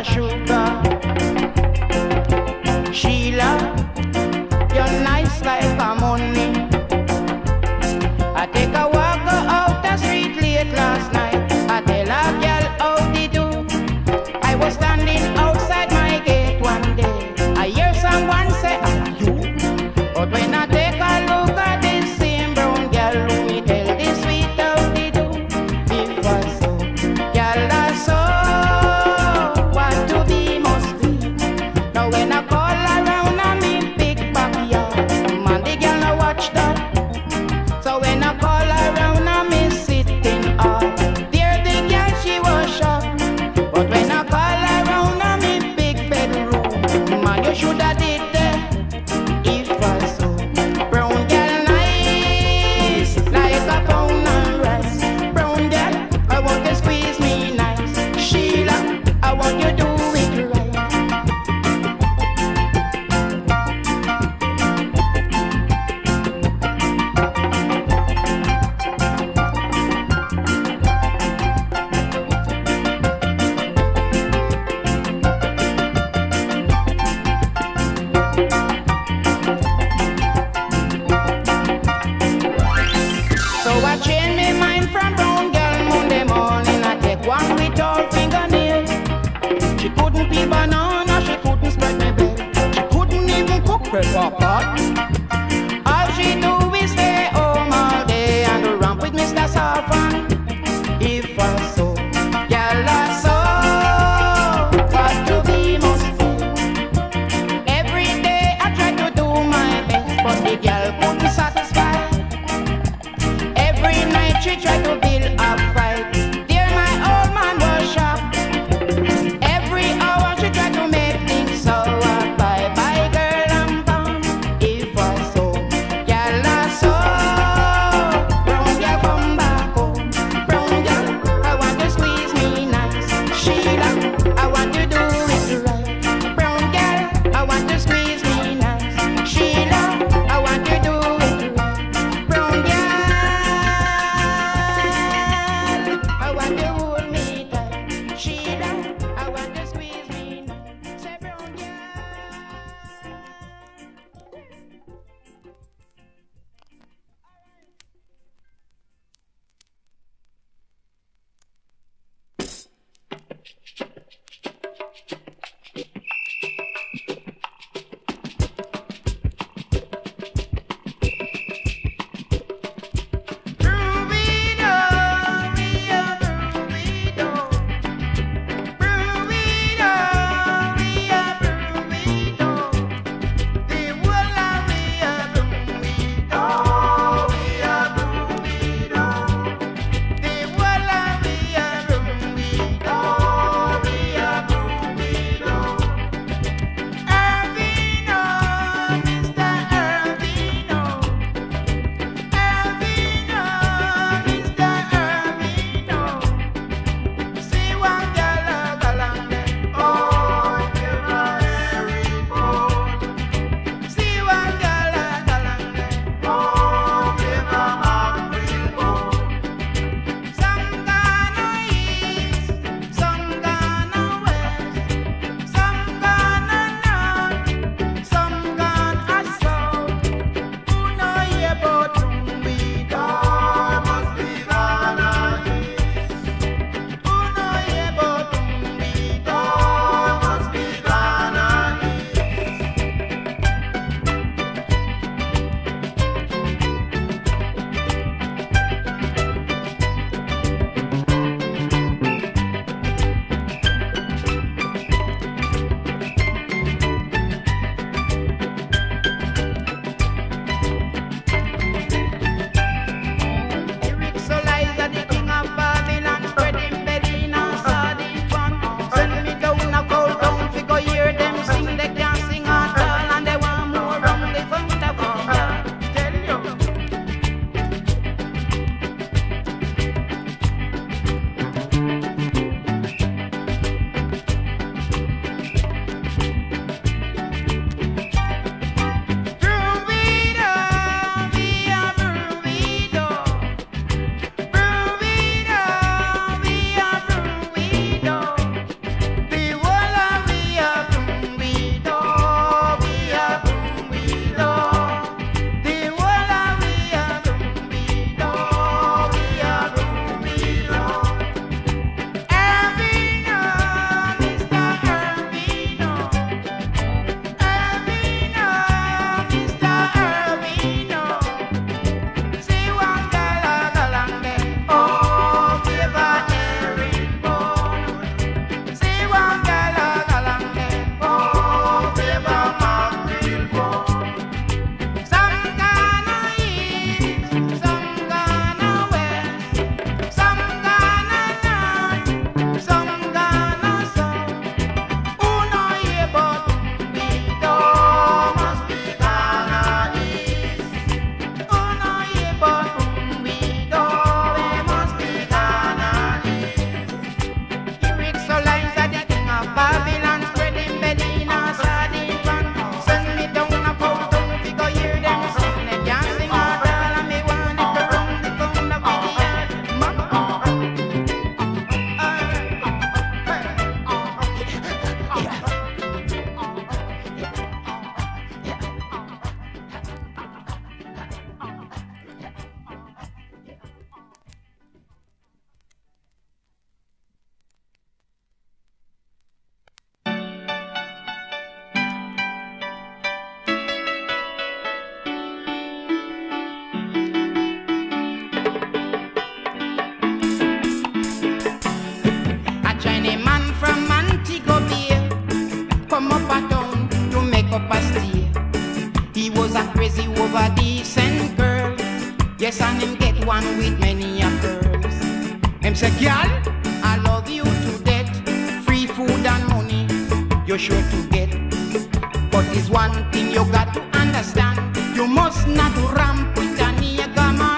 my sugar. Sheila, you're nice like a money. I take a walk go out the street late last night. I tell a girl how they do. I was standing outside my gate one day. I hear someone say, "Are you?" But when I take a look at this same brown girl, who me tell this sweet how they do. If I saw, girl I saw what to be must be. Now when I call around I'm in big backyard, man the girl I watch that. So when I call around I'm in sitting up. There the girl she was shocked. But when I call around I'm in big bedroom, man you shoulda did that. If I saw brown girl nice like a pound and rice. Brown girl, I want you squeeze me nice. Sheila, I want you do it right. So I change my mind from brown girl Monday morning. I take one with all fingernails. She couldn't peel banana, she couldn't spread my bed. She couldn't even cook bread for pot. All she do is stay home all day and ramp with Mr. Safan. If I saw, girl I saw what to be must be. Every day I try to do my best, but the girl couldn't satisfy. Every night she tried to build a fight. There my old man was shocked. Every hour she tried to make things sour. Bye bye girl, I'm gone. If I over decent girl. Yes, and him get one with many a girls. Him say, girl, I love you to death. Free food and money, you're sure to get. But there's one thing you got to understand. You must not ramp with a nigga man.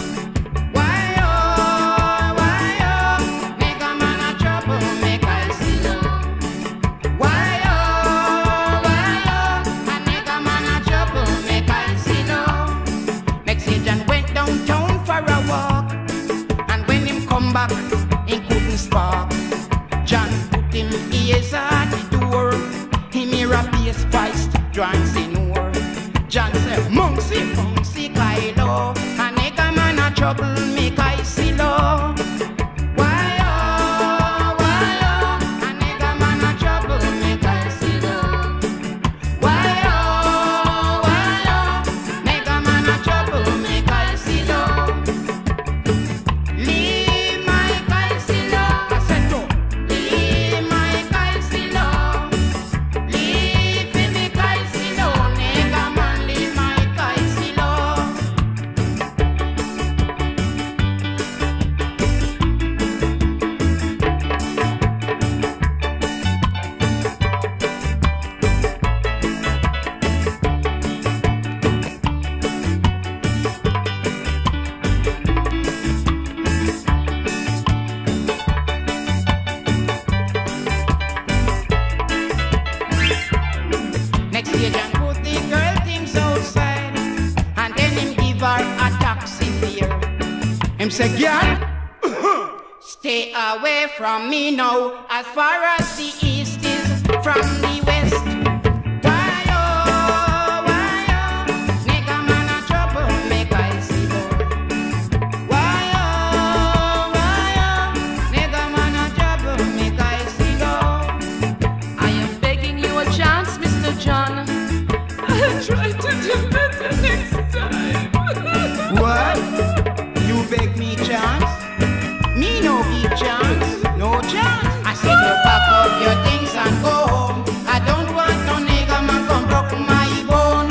Back, he couldn't spark. John put him ears at the door. He mirror bass feist, drawing senor. John said, Monksy, Monksy, Kylo. A nigga man a trouble, make I see low. Why oh, a nigga man a trouble, make I see low. Why oh, nigga man a trouble, make I see low. Him say, girl, stay away from me now, as far as the east is from the west. Why oh, nigga man a trouble, make I see more. Why oh, nigga man a trouble, make I see more. I am begging you a chance, Mr. John. I'll try to do better next time. What? You beg me chance? Me no give chance, no chance. I said you pack up your things and go home. I don't want no nigga man come broke my bone.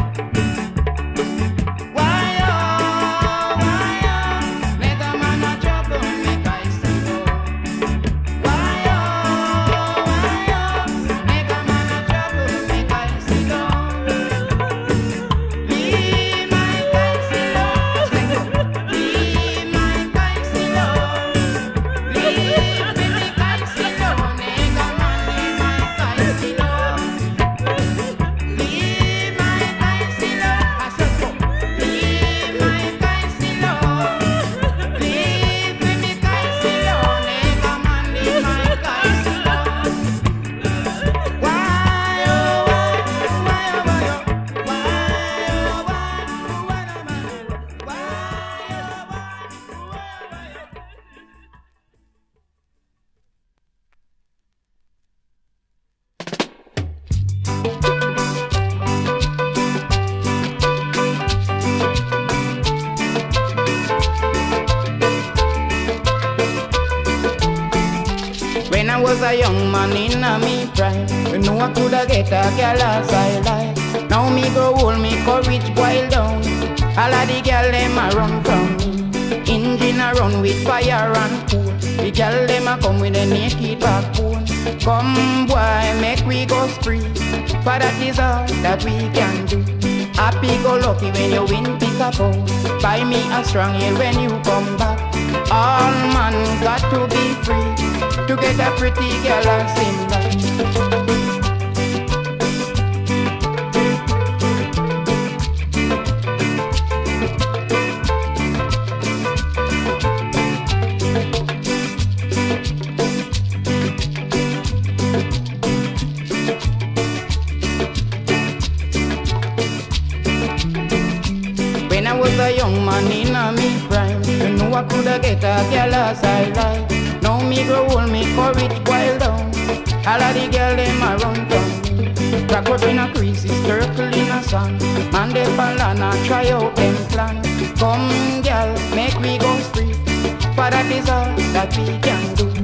Why oh, nigga man a trouble, make I see more. Why oh, nigga man a trouble, make I see more. Leave my guys alone. Leave my guys alone. Leave me guys alone. Nigga man, leave my guys alone. Leave my guys alone. I said so. Leave my guys alone. Leave me guys alone. Nigga man, leave my guys alone. Why oh, why oh, why oh, why When I was a young man in a me prime, you know I coulda get a girl as I like. Now me go hold me courage boil down. All of the girl them a run from me. Engine a run with fire and cool. The girl them a come with a naked backbone. Come boy, make we go spree. For that is all that we can do. Happy go lucky when you win pick up home. Buy me a strong hill when you come back. All man got to be free to get a pretty girl and sing like. When I was a young man in a me prime, you know I coulda get a girl as I like. Now me grow old, me courage boil down. All of the girl them a run from me. Crack up in a crease, circle in a sand. Man they fall and a try out them plan. Come girl, make we go street. For that is all that we can do.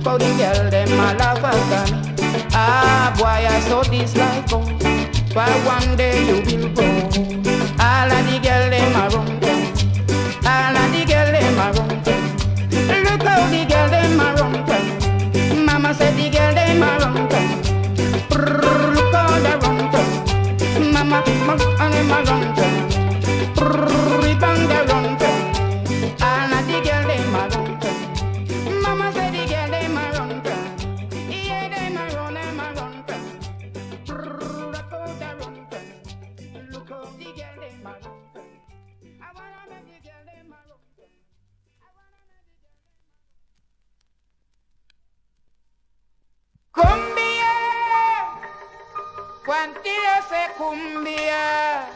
how the girl them a love agony. Ah, boy, I saw this like oh, but one day you will go. All of the girl them a run down. All of the girl them a run down. Look how the girl them a run down. Mama said the girl them a run down. Look how they run down. Mama, and them a run down. Bang they run down. All of the girl them a run down. Mama said the girl them a run down. Yeah, them a run down. Look how they run down. Look how the girl them a run down. I wanna make the girl them a run down. Cumbia, cuantía se cumbia.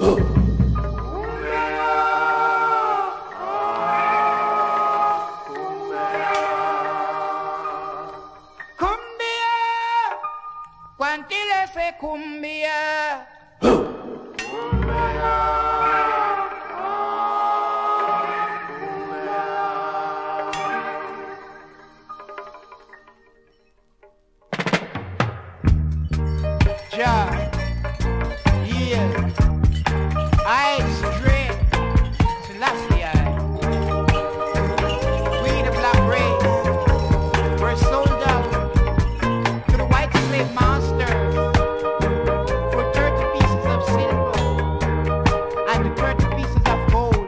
Cumbia, cuantía se cumbia. Yeah, I straight Selassie. We the black race, we're sold out to the white slave master for 30 pieces of silver and 30 pieces of gold.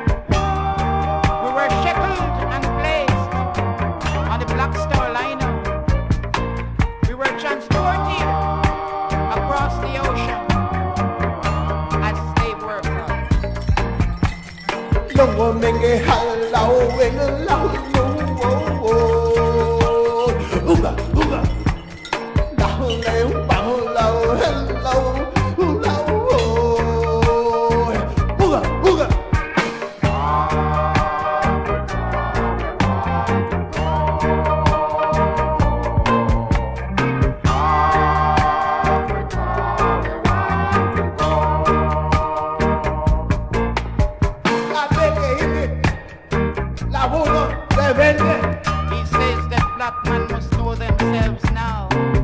We were shackled and placed on the Black Star liner. We were transported across the ocean as slave workers. Long one make it hello and hello. Ooga, ooga. Down there, hello, hello. Ooga, ooga. He says that black men must know themselves now.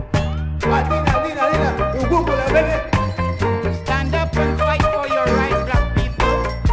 Stand up and fight for your right, black people.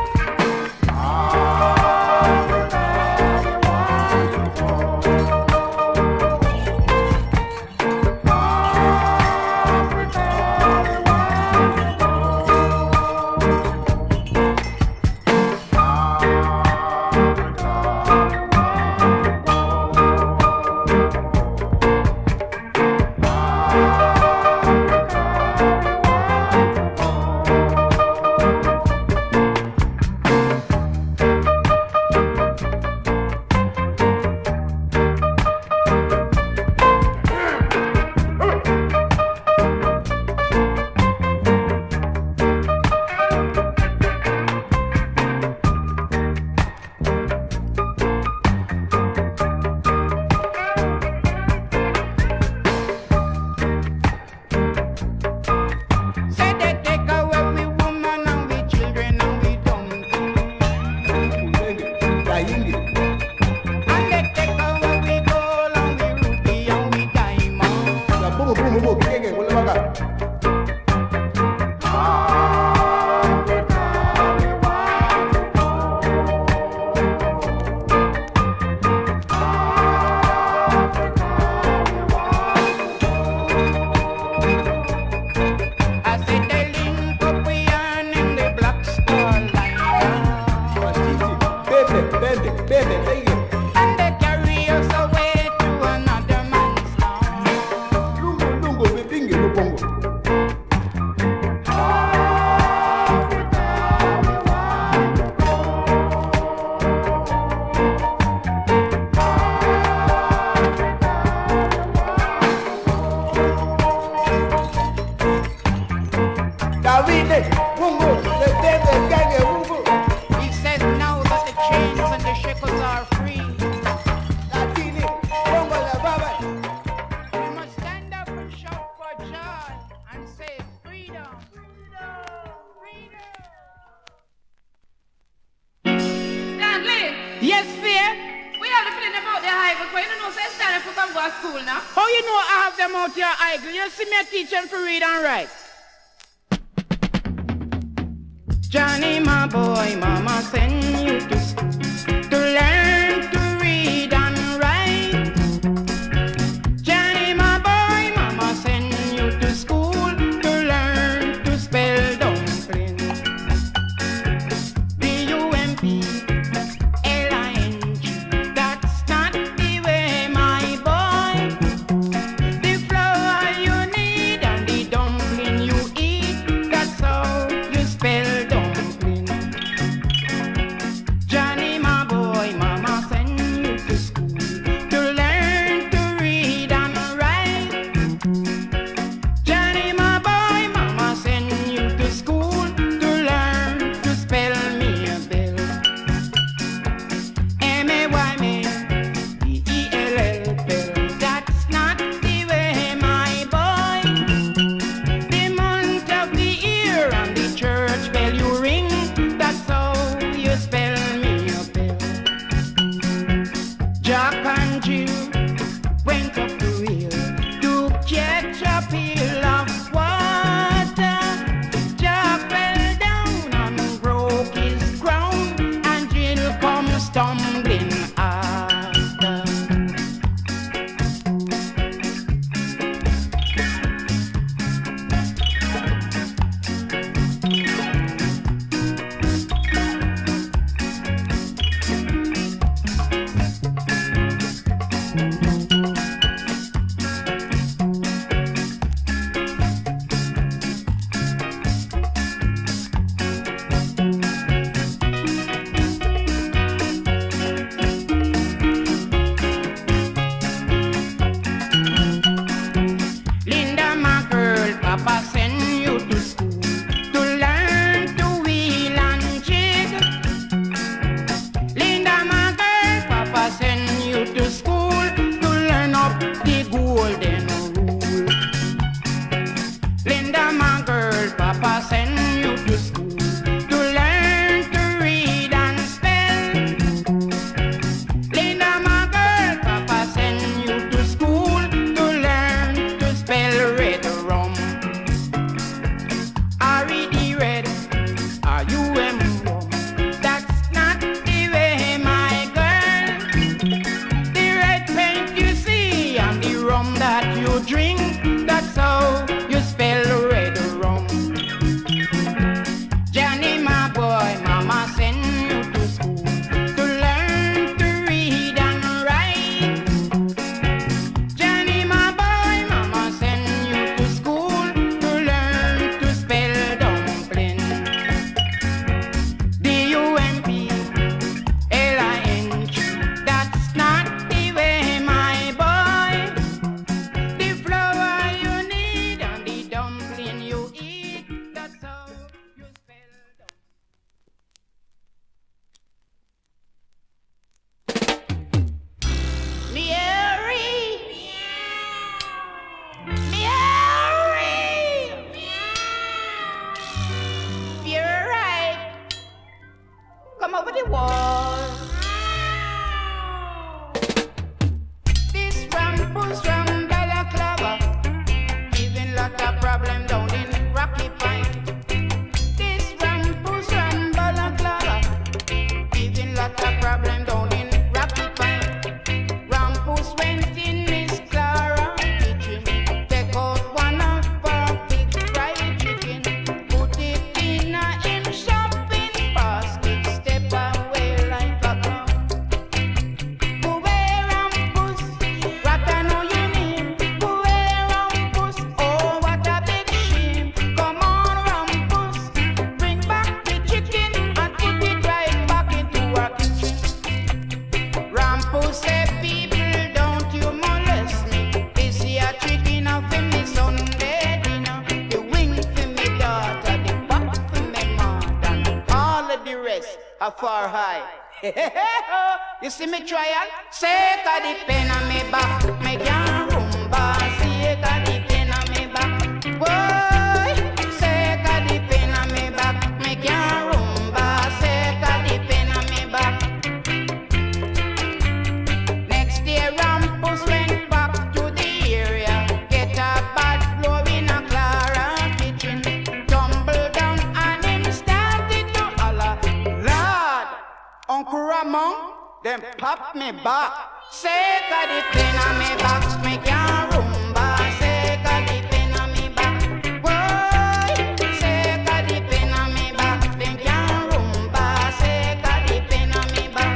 And they carry us away to another man's Yes, fear. We have the feeling about the high, but when you know, say stand up for go to school now. How you know I have them out here idle? You see me teach them to read and write. Johnny, my boy, mama send you to school to learn to read and write. Johnny, my boy, mama send you to school to learn to spell dumpling. D-U-M-P-L-I-N-G. That's not the way, my boy. The flour you need and the dumpling you eat, that's how you spell dumpling. Johnny, my boy, mama send you to school to learn to read and write. Johnny, my boy, mama send you to school to learn to spell me a bill. M-A-Y-M-E-E-L-L bill. That's not the way, my boy. The month of the year and the church bell you ring, that's how you spell me a bill. Jack and Jill went up the hill to catch a pail of water. Jack fell down and broke his crown, and Jill come stumbling after. Linda, my girl, Papa send you to school to learn to wheel and jig. Linda, my girl, Papa send you to school to learn up the golden rule. Linda, my girl, Papa send you to school to learn to read and spell. Linda, my girl, Papa send you to school to learn to spell red rum. R-E-D red, R-U-M rum. That's not the way, my girl. The red paint you see and the rum that you drink, that's how you spell red rum. Johnny, my boy, mama send you to school to learn to read and write. Johnny, my boy, mama send you to school to learn to spell dumpling. D-U-M-P-L-I-N-G. That's not the way, my boy. The flour you need and the dumpling you eat, that's how you spell dumpling. Mary, Mary, you're right. Come over the wall. This Rampus from Balaclava, giving lot of problem down in Rocky Point. This Rampus from Balaclava, giving lot of problem down in Rocky Point. Rampus went in Miss Clara kitchen, take out one of her big fried chicken, put it in a him shopping basket, step away like a clown. Go away, Rampus, what I know you need. Go away, Rampus, oh what a big shame. Come on, Rampus, bring back the chicken and put it right back into our kitchen. Rampus said, people, don't you molest me. This here chicken off for me Sunday dinner. The wing for me daughter, the back for me mother, and all of the rest are far high. You see me trial? Say the pen on me back, me can't rumba. Say the pen on me back, boy. Say the pen on me back, me can't rumba. Say the pen on me back. Next year Rampus went back Uncle Ramon, them pop me back. Say got the pain on me back, me can't rumba. Say got the pain on me back, boy. Say got the pain on me back, them can't rumba. Say got the pain on me back.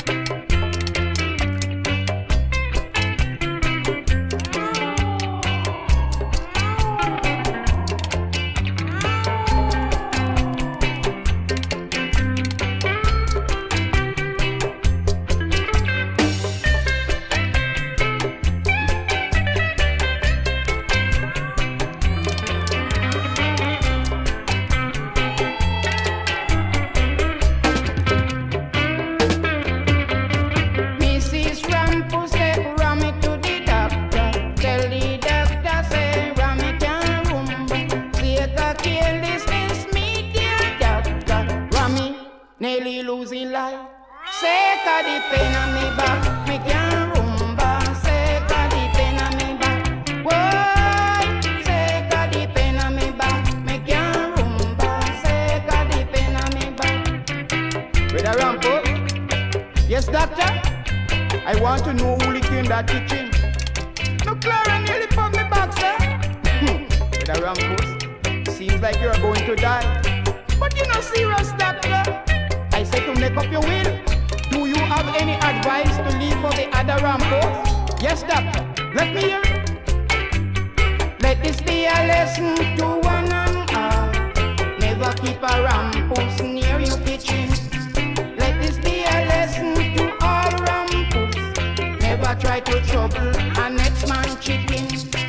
Nearly losing life. Say got the pain on me back, me can't rumba. Say got the pain on me back, why? Say got the pain on me back, me can't rumba. Say got the pain on me back. With a rampo? Yes, doctor. I want to know who licked in that kitchen. No, Clara nearly put me back, sir. With a rampo? Seems like you're going to die. But you're not serious, doctor. I say to make up your will. Do you have any advice to leave for the other rampos? Yes, doctor. Let me hear it. Let this be a lesson to one and all. Never keep a rampos near your kitchen. Let this be a lesson to all rampos. Never try to trouble a next man chicken.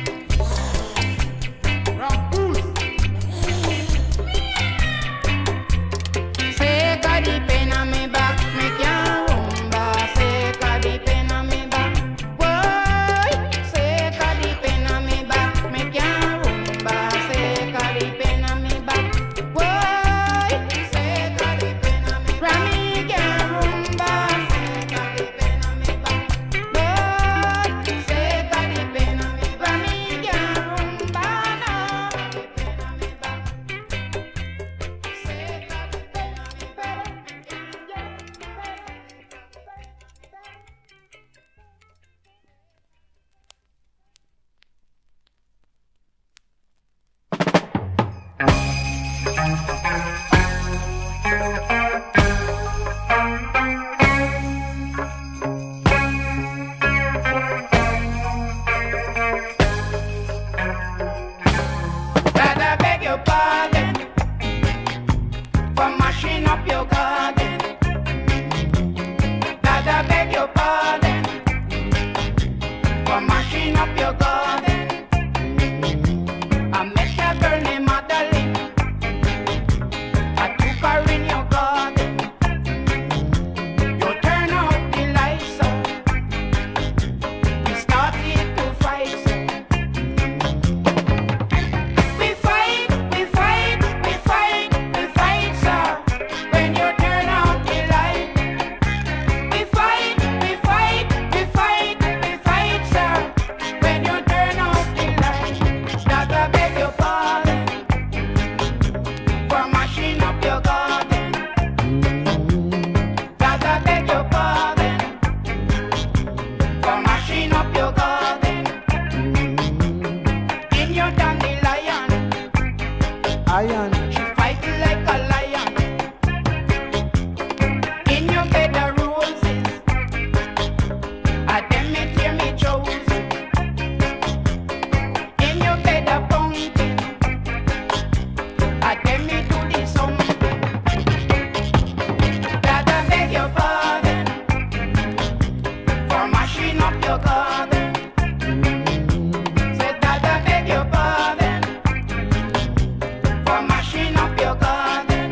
Rampos. Say got the pain on me back, me can't rumba. Say got the pain on me back, boy. Say got the pain on me back, me can't rumba. Say got the pain on me back, boy. Say got the pain on me back, me can't rumba. Say got the pain on me back, boy. Say got the pain on me back, me can't rumba. No, the pain on me back. Say got the pain on me back. Dad, I beg your pardon for mashing up your garden. Dad, I beg your pardon for mashing up your garden. I met a girl named Madeline. I took her in your garden. You turn out the lights up. We started to fight. We fight, we fight, we fight, we fight, sir. When you turn out the light. We fight, we fight, we fight, we fight, sir. When you turn out the light. That I beg your pardon for mashing up your garden. That I beg your pardon for mashing up your garden. In your dandelion, Iron, she fight like a lion. In your bed of roses, I them me tear me chosen. In your bed of pumpkin, I them me do the something. That I beg your pardon for mashing up your garden. Said that I beg your pardon for mashing up your garden.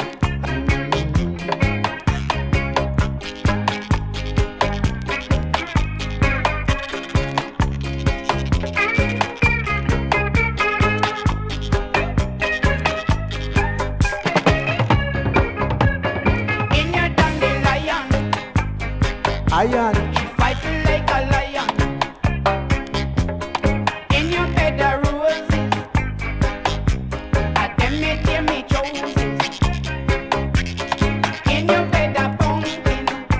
In your dandelion, iron, she fight like a lion. In your bed of roses, I them me tear me chosen. In your bed of pumpkin,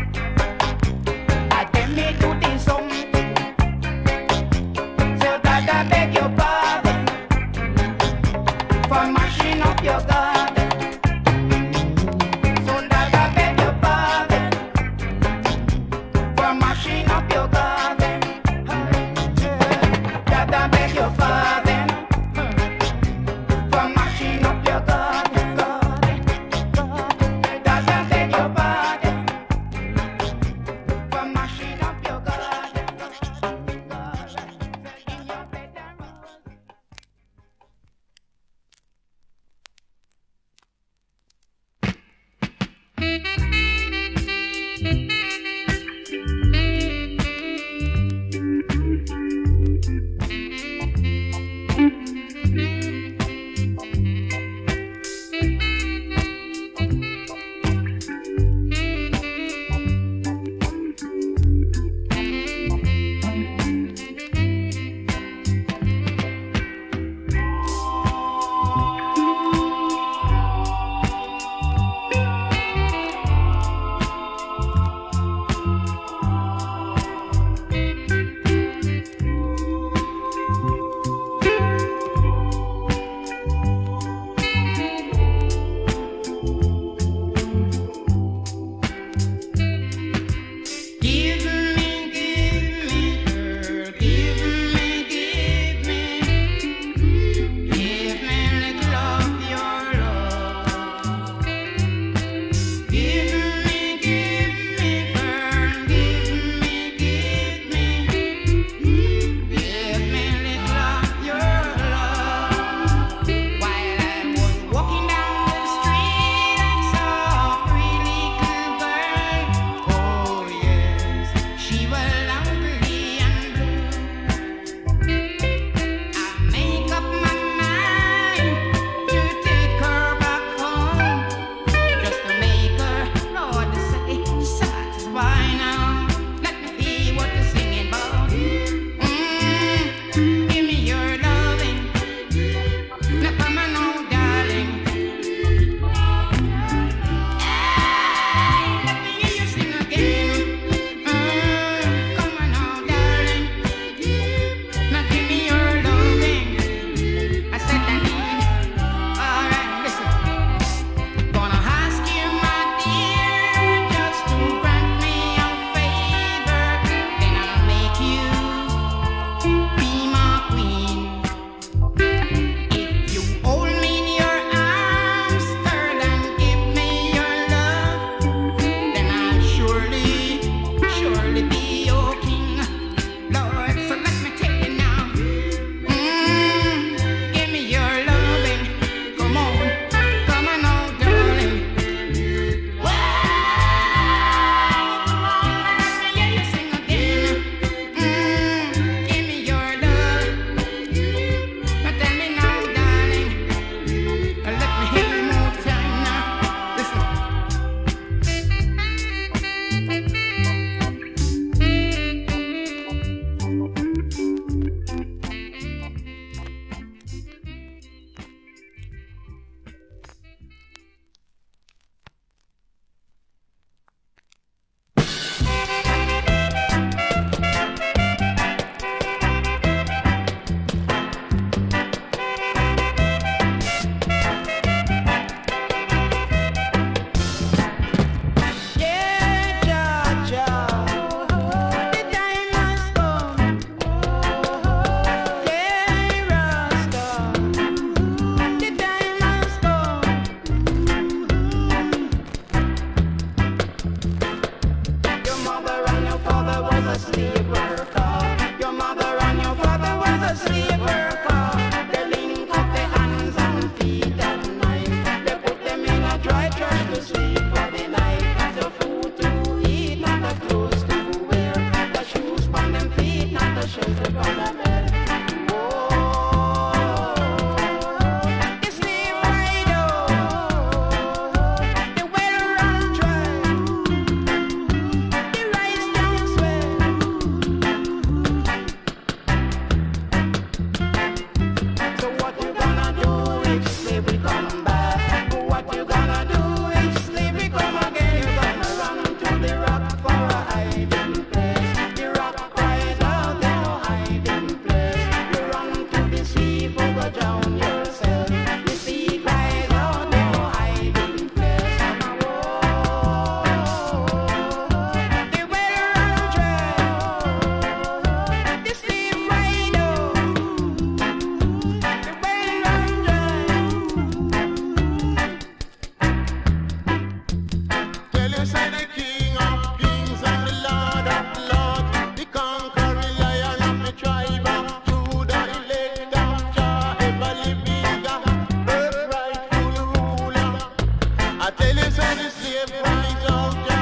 tell you, say the slave price out